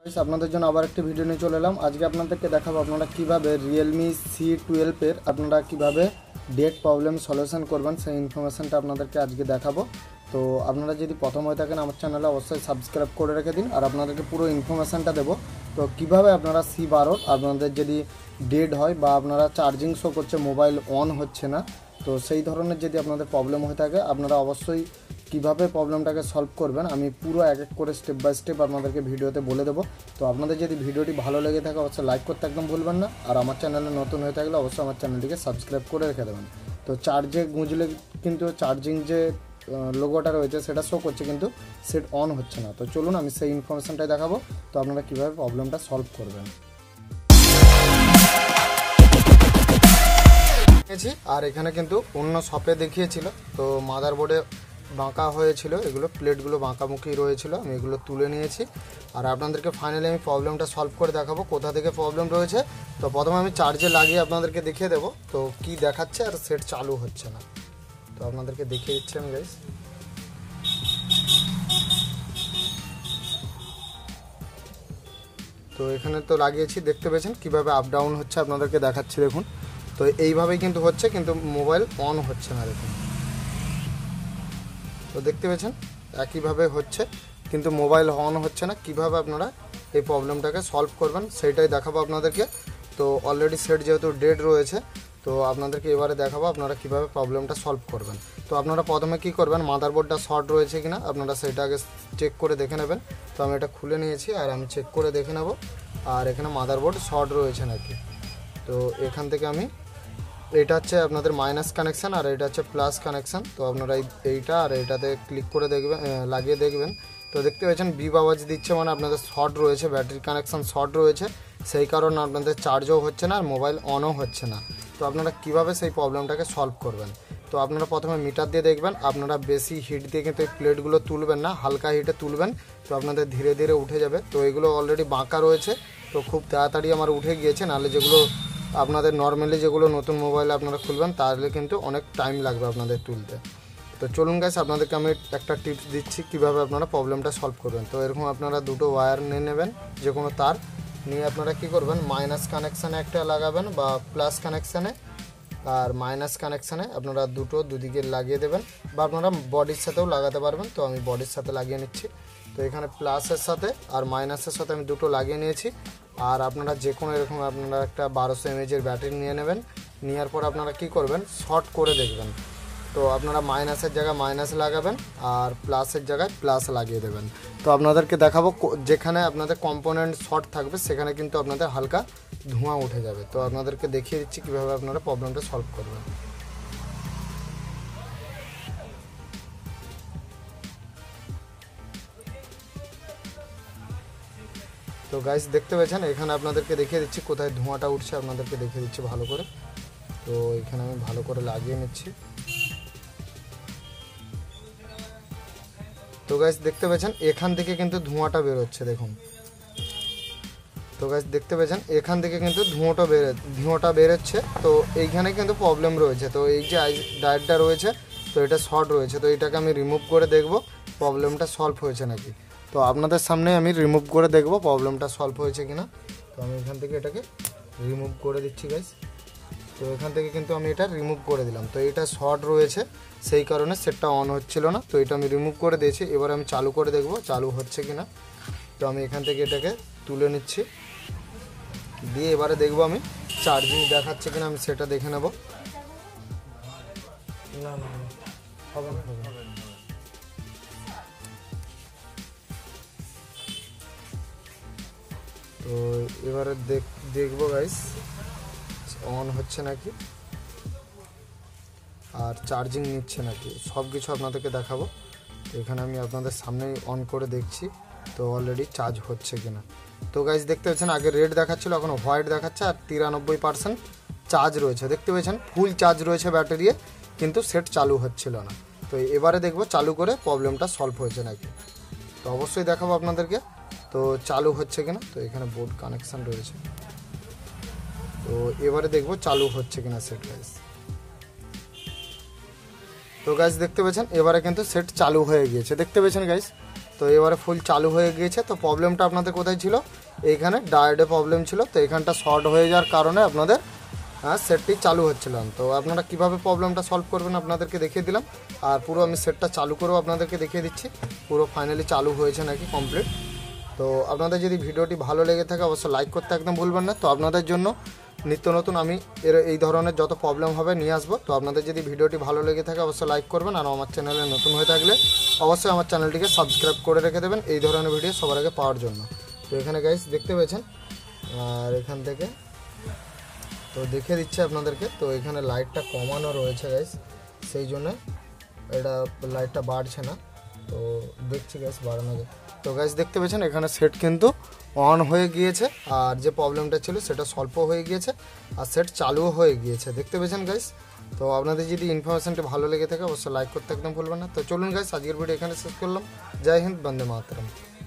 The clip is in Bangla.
আপনাদের জন্য আবার একটি ভিডিও নিয়ে চলে এলাম। আজকে আপনাদেরকে দেখাবো আপনারা কিভাবে Realme C12 এর আপনারা কিভাবে ডেট প্রবলেম সলিউশন করবেন, সেই ইনফরমেশনটা আপনাদেরকে আজকে দেখাবো। তো আপনারা যদি প্রথম হয়ে থাকেন আমার চ্যানেলে অবশ্যই সাবস্ক্রাইব করে রেখে দিন, আর আপনাদেরকে পুরো ইনফরমেশনটা দেবো। তো কিভাবে আপনারা C12 আপনাদের যদি ডেড হয় বা আপনারা চার্জিং শো করছে মোবাইল অন হচ্ছে না, তো সেই ধরনের যদি আপনাদের প্রবলেম হয়ে থাকে আপনারা অবশ্যই কিভাবে প্রবলেমটাকে সলভ করবেন আমি পুরো এক এক করে স্টেপ বাই স্টেপ আপনাদেরকে ভিডিওতে বলে দেবো। তো আপনাদের যদি ভিডিওটি ভালো লেগে থাকে অবশ্যই লাইক করতে একদম ভুলবেন না, আর আমার চ্যানেলে নতুন হয়ে থাকলে অবশ্যই আমার চ্যানেলটিকে সাবস্ক্রাইব করে রেখে দেবেন। তো চার্জে গুঁজলে কিন্তু চার্জিং যে লোগোটা রয়েছে সেটা শো করছে কিন্তু সেট অন হচ্ছে না। তো চলুন আমি সেই ইনফরমেশনটাই দেখাবো, তো আপনারা কীভাবে প্রবলেমটা সলভ করবেন। আর এখানে কিন্তু অন্য শপে দেখিয়েছিল, তো মাদারবোর্ডে বাঁকা হয়েছিল, এগুলো প্লেটগুলো বাঁকামুখী রয়েছিল, আমি এগুলো তুলে নিয়েছি। আর আপনাদেরকে ফাইনালি আমি প্রবলেমটা সলভ করে দেখাবো কোথা থেকে প্রবলেম রয়েছে। তো প্রথমে আমি চার্জে লাগিয়ে আপনাদেরকে দেখিয়ে দেবো তো কি দেখাচ্ছে আর সেট চালু হচ্ছে না। তো আপনাদেরকে দেখিয়ে দিচ্ছি আমি গাইস। তো এখানে তো লাগিয়েছি, দেখতে পেয়েছেন কিভাবে আপ ডাউন হচ্ছে, আপনাদেরকে দেখাচ্ছি দেখুন। তো এইভাবেই কিন্তু হচ্ছে, কিন্তু মোবাইল অন হচ্ছে না দেখুন। তো দেখতে পেয়েছেন একইভাবে হচ্ছে কিন্তু মোবাইল অন হচ্ছে না। কিভাবে আপনারা এই প্রবলেমটাকে সলভ করবেন সেইটাই দেখাবো আপনাদেরকে। তো অলরেডি সেট যেহেতু ডেড রয়েছে, তো আপনাদেরকে এবারে দেখাবো আপনারা কিভাবে প্রবলেমটা সলভ করবেন। তো আপনারা প্রথমে কি করবেন, মাদারবোর্ডটা শর্ট রয়েছে কিনা আপনারা সেটা আগে চেক করে দেখে নেবেন। তো আমি এটা খুলে নিয়েছি আর আমি চেক করে দেখে নেব আর এখানে মাদারবোর্ড শর্ট রয়েছে নাকি। তো এখান থেকে আমি, এটা হচ্ছে আপনাদের মাইনাস কানেকশান আর এটা হচ্ছে প্লাস কানেকশান। তো আপনারা এইটা আর এটাতে ক্লিক করে দেখবেন, লাগিয়ে দেখবেন। তো দেখতে পাচ্ছেন বিপ আওয়াজ দিচ্ছে, মানে আপনাদের শর্ট রয়েছে, ব্যাটারি কানেকশান শর্ট রয়েছে, সেই কারণে আপনাদের চার্জও হচ্ছে না আর মোবাইল অনও হচ্ছে না। তো আপনারা কিভাবে সেই প্রবলেমটাকে সলভ করবেন, তো আপনারা প্রথমে মিটার দিয়ে দেখবেন। আপনারা বেশি হিট দিয়ে কিন্তু এই প্লেটগুলো তুলবেন না, হালকা হিটে তুলবেন, তো আপনাদের ধীরে ধীরে উঠে যাবে। তো এগুলো অলরেডি বাঁকা রয়েছে, তো খুব তাড়াতাড়ি আমার উঠে গিয়েছে, নাহলে যেগুলো আপনাদের নর্মালি যেগুলো নতুন মোবাইলে আপনারা খুলবেন তাহলে কিন্তু অনেক টাইম লাগবে আপনাদের তুলতে। তো চলুন গাইস আপনাদেরকে আমি একটা টিপস দিচ্ছি কিভাবে আপনারা প্রবলেমটা সলভ করবেন। তো এরকম আপনারা দুটো ওয়্যার নিয়ে নেবেন, যে কোনো তার নিয়ে আপনারা কি করবেন, মাইনাস কানেকশানে একটা লাগাবেন বা প্লাস কানেকশানে, আর মাইনাস কানেকশানে আপনারা দুদিকে লাগিয়ে দেবেন, বা আপনারা বডির সাথেও লাগাতে পারবেন। তো আমি বডির সাথে লাগিয়ে নিচ্ছি। তো এখানে প্লাসের সাথে আর মাইনাসের সাথে আমি দুটো লাগিয়ে নিয়েছি। আর আপনারা যে কোনো এরকম আপনারা একটা 1200 mAh ব্যাটারি নিয়ে নেবেন, নেওয়ার পর আপনারা কি করবেন, শর্ট করে দেখবেন। তো আপনারা মাইনাসের জায়গায় মাইনাস লাগাবেন আর প্লাসের জায়গায় প্লাস লাগিয়ে দেবেন। তো আপনাদেরকে দেখাবো যেখানে আপনাদের কম্পোনেন্ট শর্ট থাকবে সেখানে কিন্তু আপনাদের হালকা ধোঁয়া উঠে যাবে। তো আপনাদেরকে দেখিয়ে দিচ্ছি কীভাবে আপনারা প্রবলেমটা সলভ করবেন। তো গাইস দেখতে পেয়েছেন এখানে আপনাদেরকে দেখিয়ে দিচ্ছি কোথায় ধোঁয়াটা উঠছে, আপনাদেরকে দেখিয়ে দিচ্ছি ভালো করে। তো এখানে আমি ভালো করে লাগিয়ে নিচ্ছি। তো গাইস দেখতে পেয়েছেন এখান থেকে কিন্তু ধোঁয়াটা বেরোচ্ছে দেখুন। তো গাইস দেখতে পেয়েছেন এখান থেকে কিন্তু ধোঁয়াটা বেরোচ্ছে। তো এইখানে কিন্তু প্রবলেম রয়েছে। তো এই যে ডায়োডটা রয়েছে, তো এটা শর্ট রয়েছে, তো এটাকে আমি রিমুভ করে দেখব প্রবলেমটা সলভ হয়েছে নাকি। তো আপনাদের সামনে আমি রিমুভ করে দেখব প্রবলেমটা সলভ হয়েছে কিনা। তো আমি এখান থেকে এটাকে রিমুভ করে দিচ্ছি গাইস। তো এখান থেকে কিন্তু আমি এটা রিমুভ করে দিলাম। তো এটা শর্ট রয়েছে সেই কারণে সেটটা অন হচ্ছিল না। তো এটা আমি রিমুভ করে দিয়েছি, এবার আমি চালু করে দেখব চালু হচ্ছে কিনা। তো আমি এখান থেকে এটাকে তুলে নিচ্ছি, দিয়ে এবারে দেখব আমি চার্জিং দেখাচ্ছে কিনা, আমি সেটা দেখে নেব। না না হবে না। তো এবারে দেখবো গাইস অন হচ্ছে নাকি আর চার্জিং নিচ্ছে নাকি, সব কিছু আপনাদেরকে দেখাবো। তো এখানে আমি আপনাদের সামনেই অন করে দেখছি তো অলরেডি চার্জ হচ্ছে কিনা। তো গাইস দেখতে পাচ্ছেন আগে রেড দেখাচ্ছিল, এখন হোয়াইট দেখাচ্ছে আর 93% চার্জ রয়েছে। দেখতে পেয়েছেন ফুল চার্জ রয়েছে ব্যাটারি, কিন্তু সেট চালু হচ্ছিল না। তো এবারে দেখবো চালু করে প্রবলেমটা সলভ হয়েছে নাকি। তো অবশ্যই দেখাবো আপনাদেরকে তো চালু হচ্ছে কিনা। তো এখানে বোর্ড কানেকশান রয়েছে, তো এবারে দেখবো চালু হচ্ছে কিনা সেট গাইস। তো গাইস দেখতে পেয়েছেন এবারে কিন্তু সেট চালু হয়ে গিয়েছে, দেখতে পেয়েছেন গাইস। তো এবারে ফুল চালু হয়ে গিয়েছে। তো প্রবলেমটা আপনাদের কোথায় ছিল, এইখানে ডায়োডে প্রবলেম ছিল। তো এখানটা শর্ট হয়ে যাওয়ার কারণে আপনাদের সেটটি চালু হচ্ছিল না। তো আপনারা কিভাবে প্রবলেমটা সলভ করবেন আপনাদেরকে দেখিয়ে দিলাম। আর পুরো আমি সেটটা চালু করেও আপনাদেরকে দেখিয়ে দিচ্ছি, পুরো ফাইনালি চালু হয়েছে নাকি কমপ্লিট। তো আপনাদের যদি ভিডিওটি ভালো লেগে থাকে অবশ্যই লাইক করতে একদম ভুলবেন না। তো আপনাদের জন্য নিত্য নতুন আমি এই ধরনের যত প্রবলেম হবে নিয়ে আসবো। তো আপনাদের যদি ভিডিওটি ভালো লেগে থাকে অবশ্যই লাইক করবেন, আর আমার চ্যানেলে নতুন হয়ে থাকলে অবশ্যই আমার চ্যানেলটিকে সাবস্ক্রাইব করে রেখে দেবেন এই ধরনের ভিডিও সবার আগে পাওয়ার জন্য। তো এখানে গাইস দেখতে পেয়েছেন, আর এখান থেকে তো দেখে দিচ্ছে আপনাদেরকে। তো এখানে লাইটটা কমানো রয়েছে গাইস, সেই জন্য এটা লাইটটা বাড়ছে না। তো দেখছি গাইস বাড়ানো যায়। তো গাইস দেখতে পেয়েছেন এখানে সেট কিন্তু অন হয়ে গিয়েছে, আর যে প্রবলেমটা ছিল সেটা সলভ হয়ে গিয়েছে, আর সেট চালুও হয়ে গিয়েছে। দেখতে পেয়েছেন গাইস। তো আপনাদের যদি ইনফরমেশনটি ভালো লেগে থাকে অবশ্যই লাইক করতে একদম ভুলবেন না। তো চলুন গাইস আজকের ভিডিও এখানে শেষ করলাম। জয় হিন্দ, বন্দে মাতরম।